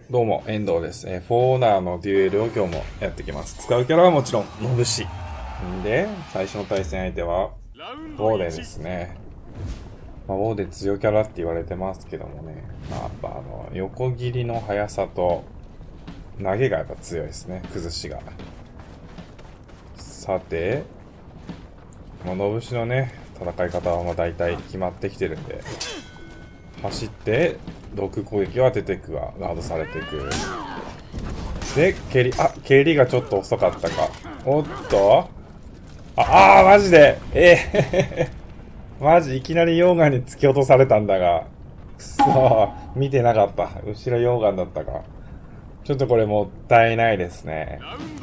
どうも、遠藤です。フォーナーのデュエルを今日もやっていきます。使うキャラはもちろん、ノブシ。んで、最初の対戦相手は、ウォーデンですね。ウォーデン強キャラって言われてますけどもね。やっぱ横切りの速さと、投げがやっぱ強いですね。崩しが。さて、ノブシのね、戦い方は大体決まってきてるんで、走って、毒攻撃を当てていくが、ガードされていく。で、蹴りがちょっと遅かったか。おっとマジでマジ、いきなり溶岩に突き落とされたんだが。くそー、見てなかった。後ろ溶岩だったか。ちょっとこれもったいないですね。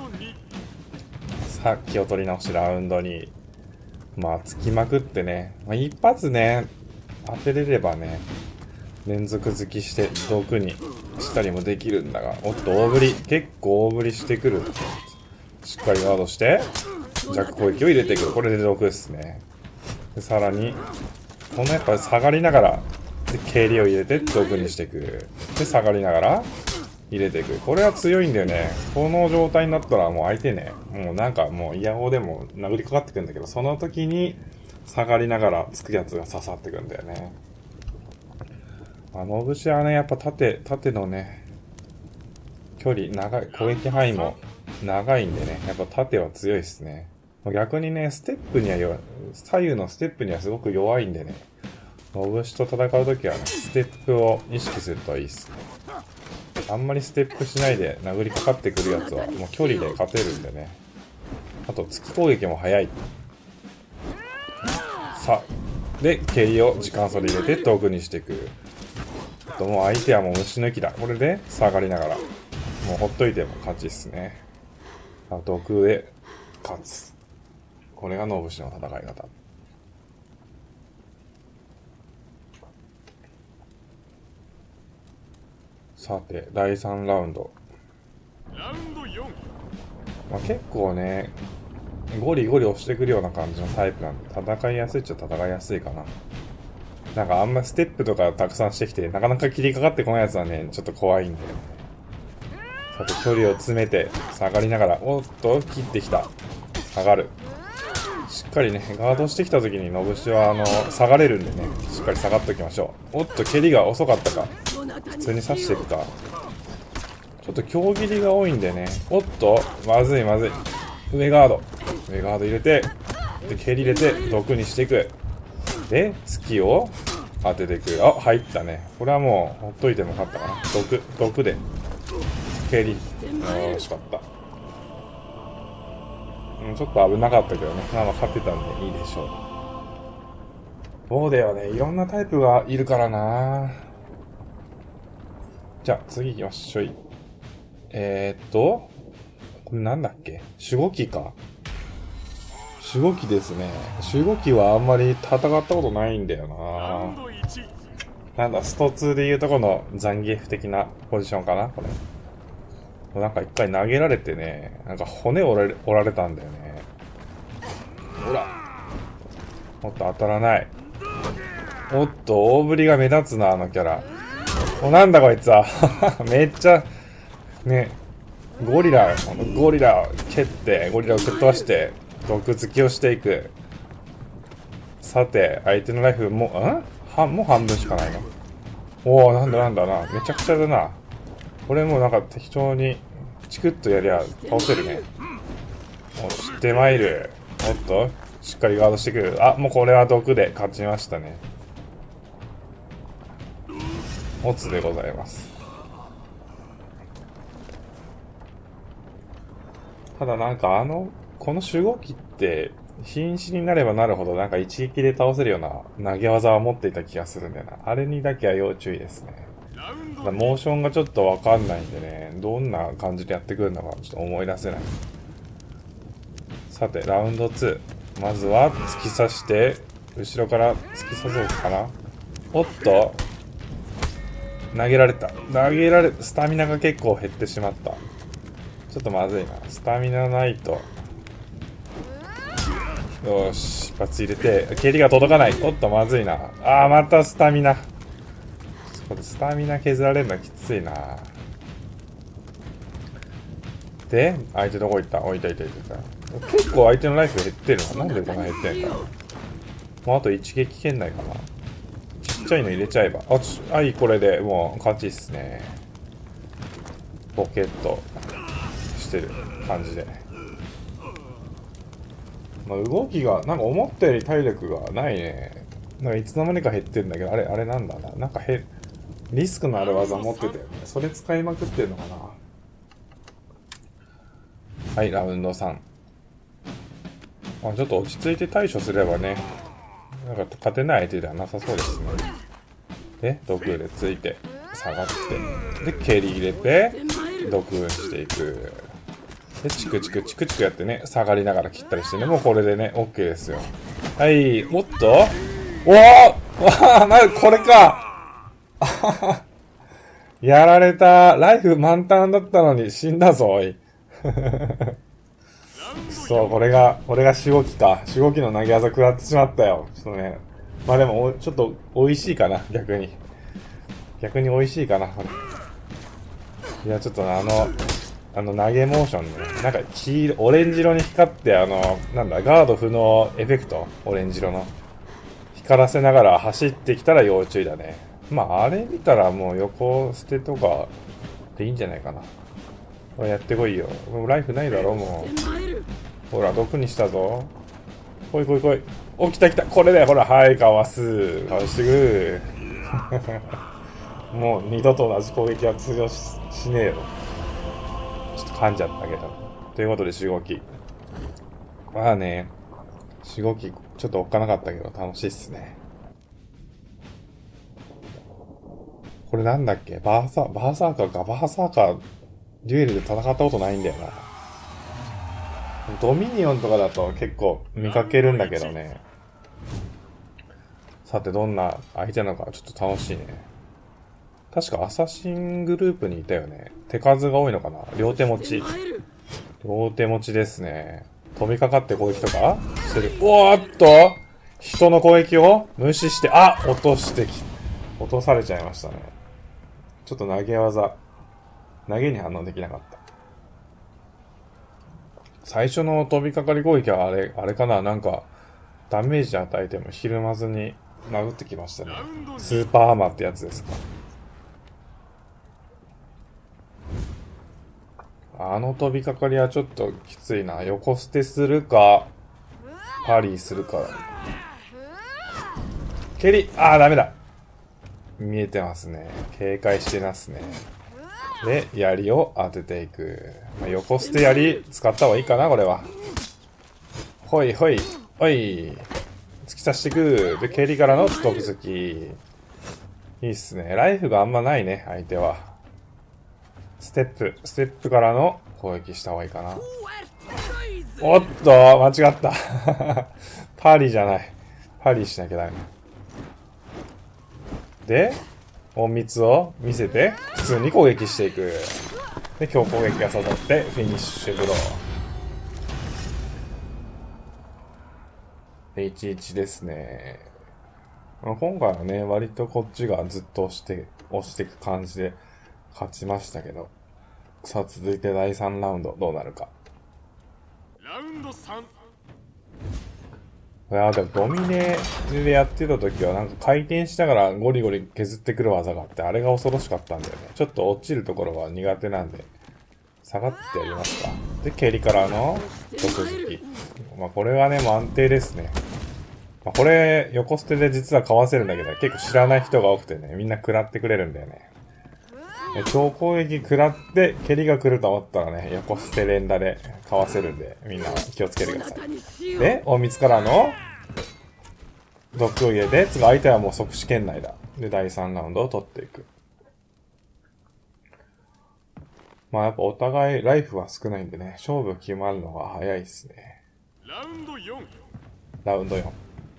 さっきを取り直しラウンドに。突きまくってね。一発ね、当てれればね、連続突きして毒にしたりもできるんだが、おっと大振り、結構大振りしてくる。しっかりガードして弱攻撃を入れていく。これで毒ですね。でさらにこのやっぱり下がりながらで蹴りを入れて毒にしていく。で下がりながら入れていく。これは強いんだよね。この状態になったらもう相手ね、もうなんかもうイヤホンでも殴りかかってくるんだけど、その時に下がりながらつくやつが刺さってくるんだよね。ノブシはね、やっぱ縦のね、距離長い、攻撃範囲も長いんでね、やっぱ縦は強いですね。逆にね、ステップには弱い、左右のステップにはすごく弱いんでね、ノブシと戦うときはね、ステップを意識するといいっすね。あんまりステップしないで殴りかかってくるやつは、もう距離で勝てるんでね。あと、突き攻撃も早い。さあ、で、蹴りを時間差で入れて遠くにしていく。もう相手はもう虫抜きだ。これで下がりながら。もうほっといても勝ちっすね。毒で勝つ。これがノブシの戦い方。さて、第3ラウンド。結構ね、ゴリゴリ押してくるような感じのタイプなんで、戦いやすいっちゃ戦いやすいかな。なんかあんまステップとかたくさんしてきて、なかなか切りかかってこないやつはね、ちょっと怖いんだよね。さて、距離を詰めて、下がりながら、おっと、切ってきた。下がる。しっかりね、ガードしてきた時に、ノブシは、下がれるんでね、しっかり下がっておきましょう。おっと、蹴りが遅かったか。普通に刺していくか。ちょっと強切りが多いんでね。おっと、まずいまずい。上ガード入れて、で、蹴り入れて、毒にしていく。で、月を当てていく。入ったね。これはもう、ほっといても勝ったかな。毒で。蹴り。惜しかった。ちょっと危なかったけどね。勝ってたんでいいでしょう。ボーデはね、いろんなタイプがいるからな。じゃあ、次行きましょう。これなんだっけ？守護機か。守護機ですね。守護機はあんまり戦ったことないんだよな。なんだ、スト2でいうとこのザンギエフ的なポジションかなこれ。なんか一回投げられてね、なんか骨折られたんだよね。ほら。もっと当たらない。おっと、大振りが目立つな、あのキャラ。なんだこいつは。めっちゃ、ね、ゴリラを蹴って、ゴリラを蹴っ飛ばして、毒突きをしていく。さて、相手のライフもう半分しかないの。なんだな。めちゃくちゃだな。これもうなんか適当に、チクッとやりゃ倒せるね。押してまいる。おっと、しっかりガードしてくる。もうこれは毒で勝ちましたね。オツでございます。ただなんかこの守護機って、瀕死になればなるほどなんか一撃で倒せるような投げ技を持っていた気がするんだよな。あれにだけは要注意ですね。ただモーションがちょっとわかんないんでね、どんな感じでやってくるのかちょっと思い出せない。さて、ラウンド2。まずは突き刺して、後ろから突き刺そうかな。おっと投げられた。スタミナが結構減ってしまった。ちょっとまずいな。スタミナないと。よし、一発入れて、蹴りが届かない。おっと、まずいな。またスタミナ。スタミナ削られるのきついな。 で、相手どこ行った？おいたいたいたいた。結構相手のライフ減ってるの？なんでこんな減ってんの？もうあと一撃圏内かな。ちっちゃいの入れちゃえば。はい、これでもう勝ちっすね。ポケットしてる感じで。まあ、動きが、なんか思ったより体力がないね。なんかいつの間にか減ってんだけど、あれなんだな。なんかリスクのある技持ってたよね。それ使いまくってんのかな。はい、ラウンド3。まあ、ちょっと落ち着いて対処すればね、なんか勝てない相手ではなさそうですね。で、毒でついて、下がって、で、蹴り入れて、毒していく。で、チクチクチクチクやってね、下がりながら切ったりしてね、もうこれでね、OK ですよ。はい、おっとおーなにこれかやられた。ライフ満タンだったのに死んだぞ、おい。そう、これが守護機か。守護機の投げ技食らってしまったよ。ちょっとね。まあでも、ちょっと美味しいかな、逆に。逆に美味しいかな、これ。いや、ちょっと投げモーションね。なんかオレンジ色に光って、なんだ、ガード不能エフェクト、オレンジ色の。光らせながら走ってきたら要注意だね。まあ、あれ見たらもう横捨てとかでいいんじゃないかな。これやってこいよ。もうライフないだろ、もう。ほら、毒にしたぞ。来い来い来い。お、来た来た。これだよ、ほら。はい、かわす。かわしてくる。もう二度と同じ攻撃は通用 しねえよ。ちょっと噛んじゃったけど。ということで、守護機。まあね、守護機、ちょっとおっかなかったけど、楽しいっすね。これなんだっけ？バーサーカーか。バーサーカー、デュエルで戦ったことないんだよな。ドミニオンとかだと結構見かけるんだけどね。さて、どんな相手なのかちょっと楽しいね。確かアサシングループにいたよね。手数が多いのかな？両手持ち。両手持ちですね。飛びかかって攻撃とかしてる。おーっと人の攻撃を無視して、落とされちゃいましたね。ちょっと投げに反応できなかった。最初の飛びかかり攻撃はあれかな？なんか、ダメージ与えてもひるまずに殴ってきましたね。スーパーハマーってやつですか。あの飛びかかりはちょっときついな。横捨てするか、パリーするか。蹴り、ダメだ。見えてますね。警戒してますね。で、槍を当てていく。横捨て槍使った方がいいかな、これは。ほいほい、ほい。突き刺していく。で、蹴りからの毒突き。いいっすね。ライフがあんまないね、相手は。ステップからの攻撃した方がいいかな。おっと、間違った。パリじゃない。パリしなきゃダメ。で、隠密を見せて、普通に攻撃していく。で、強攻撃が刺さって、フィニッシュブロー。11ですね。今回はね、割とこっちがずっと押していく感じで勝ちましたけど。さあ、続いて第3ラウンド、どうなるか。 ラウンド3。 でもドミネでやってた時はなんか回転しながらゴリゴリ削ってくる技があって、あれが恐ろしかったんだよね。ちょっと落ちるところは苦手なんで、下がってやりますか。で、蹴りからの毒突き。まあこれはね、もう安定ですね。まあこれ、横捨てで実はかわせるんだけど、結構知らない人が多くてね、みんな食らってくれるんだよね。強攻撃食らって、蹴りが来ると思ったらね、横捨て連打でかわせるんで、みんな気をつけてください。で、隠密からの毒を入れて、次相手はもう即死圏内だ。で、第3ラウンドを取っていく。まあやっぱお互いライフは少ないんでね、勝負決まるのが早いですね。 ラウンド4。 ラウンド4。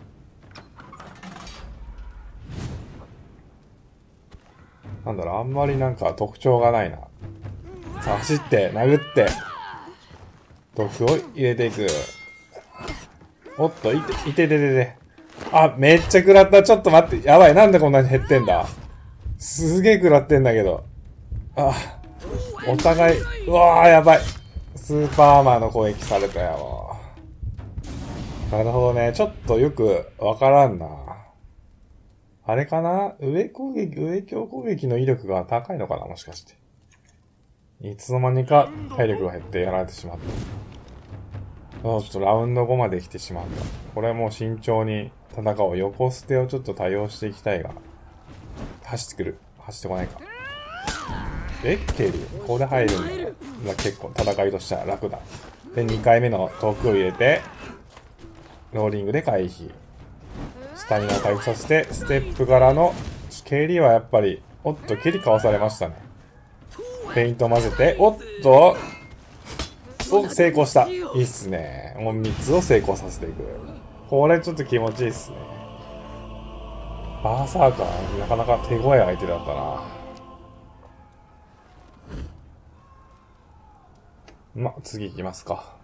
なんだろう、あんまりなんか特徴がないな。さあ、走って、殴って、毒を入れていく。おっと、いて。めっちゃ食らった。ちょっと待って。やばい。なんでこんなに減ってんだ。すげえ食らってんだけど。お互い、うわー、やばい。 スーパーマンの攻撃されたよ。なるほどね。ちょっとよくわからんな。あれかな？上強攻撃の威力が高いのかな、もしかして。いつの間にか体力が減ってやられてしまった。ちょっとラウンド5まで来てしまった。これはもう慎重に戦おう。横捨てをちょっと多用していきたいが。走ってくる。走ってこないか。ケリー。ここで入るんだ。結構戦いとしては楽だ。で、2回目のトークを入れて、ローリングで回避。スタミナを回復させて、ステップからの、ケリーはやっぱり、おっと、蹴りかわされましたね。ペイントを混ぜて、おっと、成功した。いいっすね。もう3つを成功させていく。これちょっと気持ちいいっすね。バーサーカー、なかなか手強い相手だったな。次行きますか。